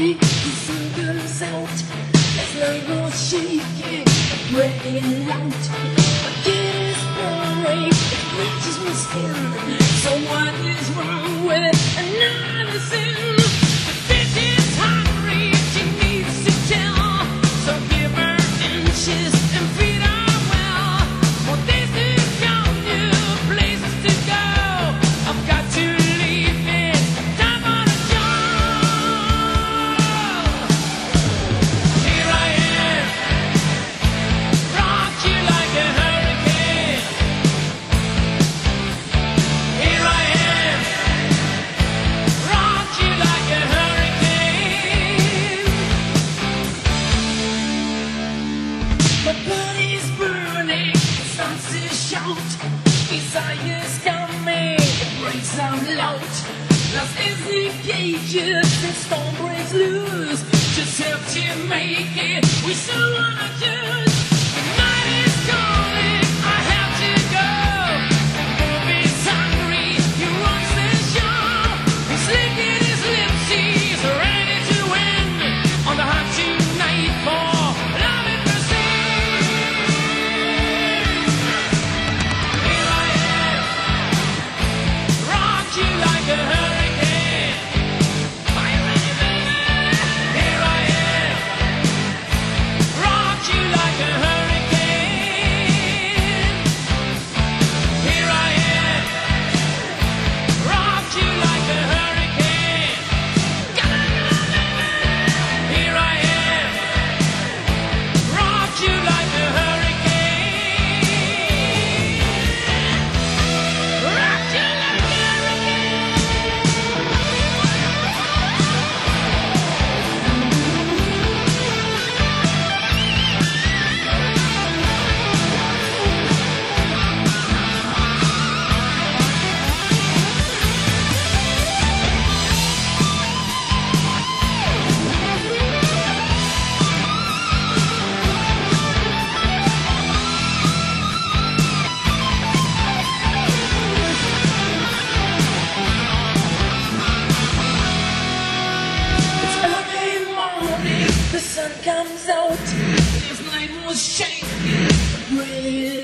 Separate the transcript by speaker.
Speaker 1: morning, the sun comes out. There's no more shaking, breaking out. My kid is burning, it reaches my skin. So what is wrong with another sin? The bitch is hungry, she needs to tell. So give her inches and feed her well. More days to come, new places to go. I've got to leave this time on a job. Here I am, rock you like a hurricane. Here I am, rock you like a hurricane. My body's burning, it starts to shout. Desire's coming, it breaks out loud. Lost is the cages, the storm breaks loose. Just have to make it, we still wanna choose. The night is calling, I have to go. The movie's hungry, he wants the show. He's licking his lips, he's ready to win. On the hot tonight for love and mercy. Here I am, rock you like a hurricane. Are you ready, baby? Here I am, rock you like a hurricane. Here I am, rock you like a hurricane. Come on, baby. Here I am, rock you like a hurricane. Rock you like a hurricane. It's early morning, the sun comes out. This night was shaking, breathing